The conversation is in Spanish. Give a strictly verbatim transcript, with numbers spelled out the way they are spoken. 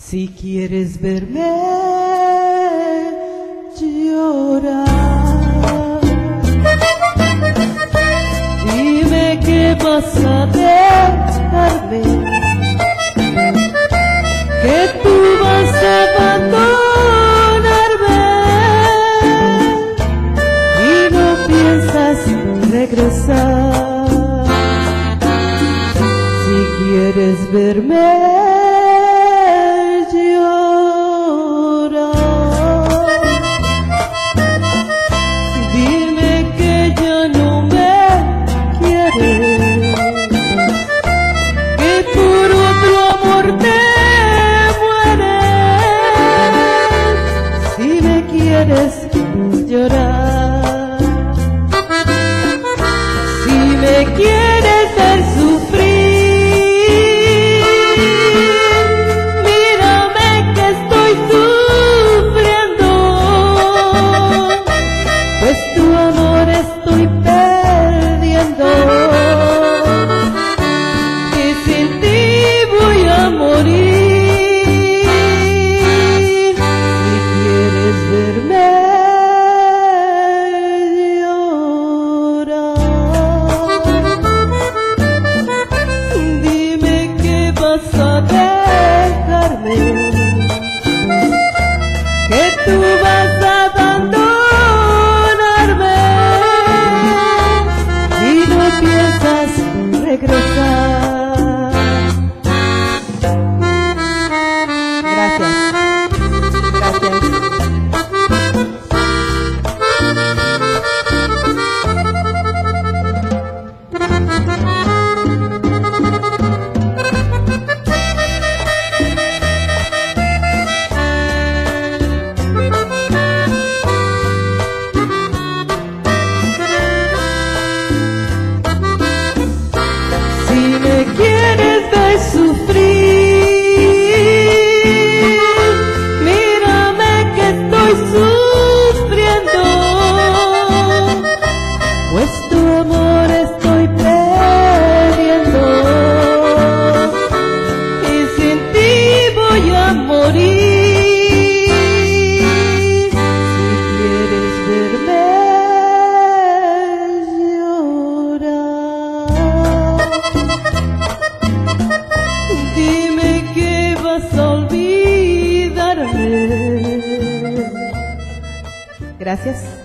Si quieres verme llorar, dime qué vas a dejarme, que tú vas a abandonarme y no piensas regresar. Si quieres verme llorar, si me quieres ver sufrir, mírame que estoy sufriendo, pues tu amor estoy perdiendo y sin ti voy a morir. Si quieres verme que tú vas a abandonarme y no piensas regresar. Gracias. Gracias. Si me quieres ver sufrir, mírame que estoy sufriendo, pues tu amor estoy perdiendo y sin ti voy a morir. Si quieres verme dime que vas a olvidarme. Gracias.